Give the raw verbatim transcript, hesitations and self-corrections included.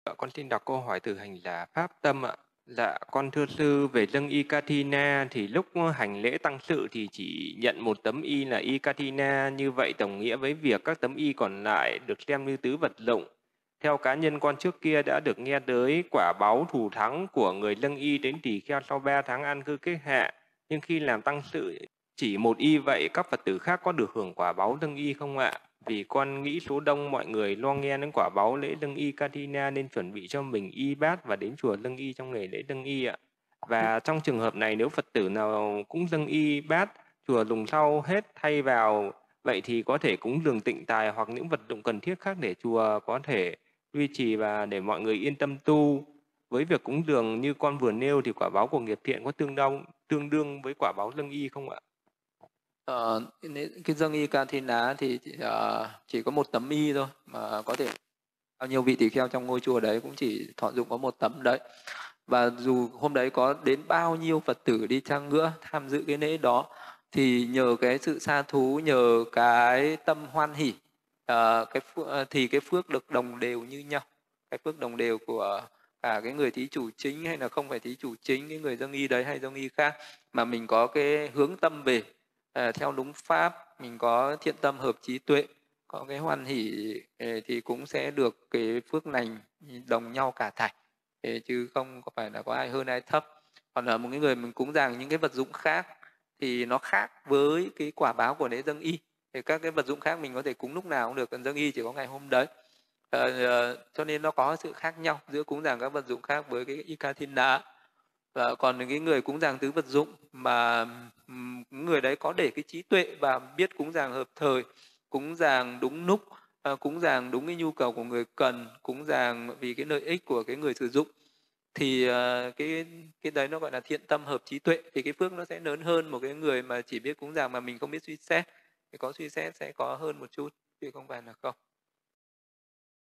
Dạ, con xin đọc câu hỏi từ hành giả Pháp Tâm ạ. Dạ, con thưa sư, về dâng y Katina thì lúc hành lễ tăng sự thì chỉ nhận một tấm y là y Katina, như vậy đồng nghĩa với việc các tấm y còn lại được xem như tứ vật dụng. Theo cá nhân con trước kia đã được nghe tới quả báu thù thắng của người dâng y đến tỳ kheo sau ba tháng an cư kết hạ, nhưng khi làm tăng sự chỉ một y vậy, các Phật tử khác có được hưởng quả báu dâng y không ạ? Vì con nghĩ số đông mọi người lo nghe đến quả báu lễ dâng y Katina nên chuẩn bị cho mình y bát và đến chùa dâng y trong ngày lễ dâng y ạ. Và trong trường hợp này, nếu Phật tử nào cũng dâng y bát, chùa dùng sau hết thay vào, vậy thì có thể cúng dường tịnh tài hoặc những vật dụng cần thiết khác để chùa có thể duy trì và để mọi người yên tâm tu. Với việc cúng dường như con vừa nêu thì quả báo của nghiệp thiện có tương đương tương đương với quả báo dâng y không ạ? Ờ, cái cái dâng y Kathina thì uh, chỉ có một tấm y thôi, mà có thể bao nhiêu vị tỳ kheo trong ngôi chùa đấy cũng chỉ thọ dụng có một tấm đấy. Và dù hôm đấy có đến bao nhiêu Phật tử đi chăng nữa tham dự cái lễ đó, thì nhờ cái sự sa thú, nhờ cái tâm hoan hỷ, uh, cái phước, thì cái phước được đồng đều như nhau. Cái phước đồng đều của cả cái người thí chủ chính hay là không phải thí chủ chính, cái người dâng y đấy hay dâng y khác, mà mình có cái hướng tâm về uh, theo đúng pháp, mình có thiện tâm hợp trí tuệ, có cái hoan hỷ, thì cũng sẽ được cái phước lành đồng nhau cả thảy, chứ không có phải là có ai hơn ai thấp. Còn ở một cái người mình cúng dường những cái vật dụng khác thì nó khác với cái quả báo của lễ dâng y. Thì các cái vật dụng khác mình có thể cúng lúc nào cũng được, còn dâng y chỉ có ngày hôm đấy. Ờ, cho nên nó có sự khác nhau giữa cúng dường các vật dụng khác với cái Ikathina. Và còn cái người cúng dường tứ vật dụng mà người đấy có để cái trí tuệ và biết cúng dường hợp thời, cúng dường đúng lúc, cúng dường đúng cái nhu cầu của người cần, cúng dường vì cái lợi ích của cái người sử dụng, thì cái cái đấy nó gọi là thiện tâm hợp trí tuệ, thì cái phước nó sẽ lớn hơn một cái người mà chỉ biết cúng dường mà mình không biết suy xét. Thì có suy xét sẽ có hơn một chút chứ không phải là không.